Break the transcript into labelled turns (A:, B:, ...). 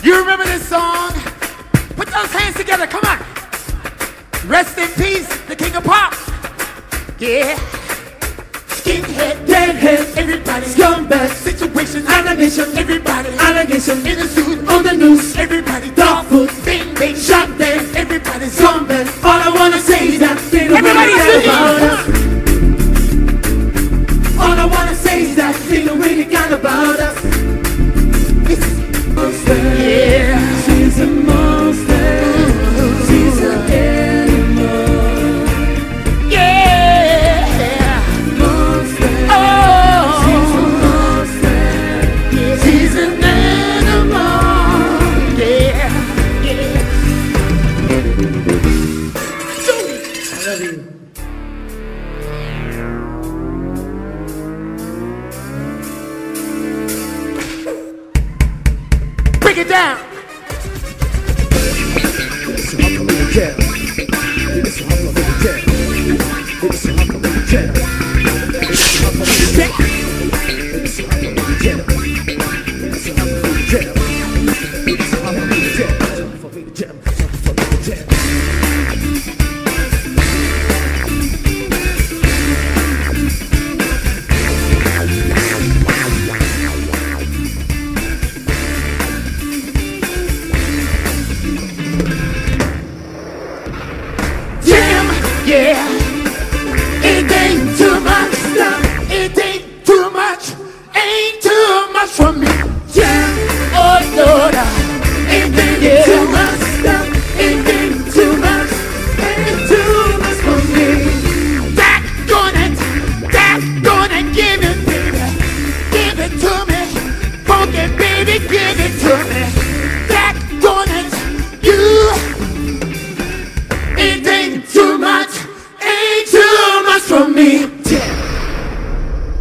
A: You remember this song? Put those hands together, come on. Rest in peace, the king of pop. Yeah. Skinhead, deadhead, everybody. Scumbag, situation, animation, everybody. Allegation, in a suit, on the news, everybody. Dog food, bing, bing, shot dead, everybody. Scumbag, all I wanna say is that everybody about us. All I wanna say is that they don't really care about us. Yeah, she's a monster. She's an animal. Yeah, monster. Oh, she's a monster. Yeah, she's an animal. Yeah, yeah. I love you. Break it down. Yeah, it ain't too much stuff. It ain't too much. Ain't too much for me. Yeah, oh Lord, it ain't too much stuff. It ain't too much. Ain't too much for me. That gonna give it, baby. Give it to me. Funky baby, give it to me. That gonna you. It ain't too much. Ain't too much for me.